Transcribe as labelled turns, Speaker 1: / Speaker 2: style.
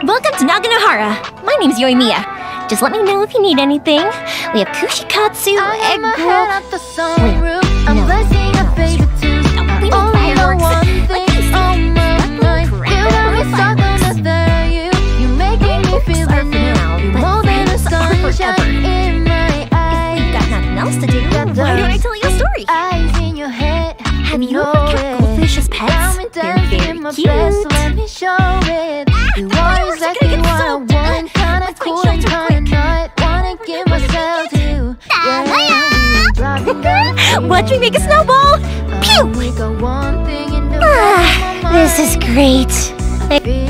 Speaker 1: Welcome to Naganohara. My name's Yoimiya. Just let me know if you need anything. We have kushikatsu, egg roll.
Speaker 2: I'm blessing a favorite tune.
Speaker 1: We need fireworks. Like these.
Speaker 2: You got me stuck on the third you. You making me feel the new. You more than a sunshine in my eyes.
Speaker 1: If we've got nothing else to do, why don't I tell you a story?
Speaker 2: Eyes in your head.
Speaker 1: Have you ever kept goldfish as pets? They're very cute.
Speaker 2: Let me show it. You are exactly what I want. Kinda cool and kinda not. Wanna give myself to.
Speaker 1: Watch me make a snowball! Pew!
Speaker 2: We got one thing in the
Speaker 1: This is great.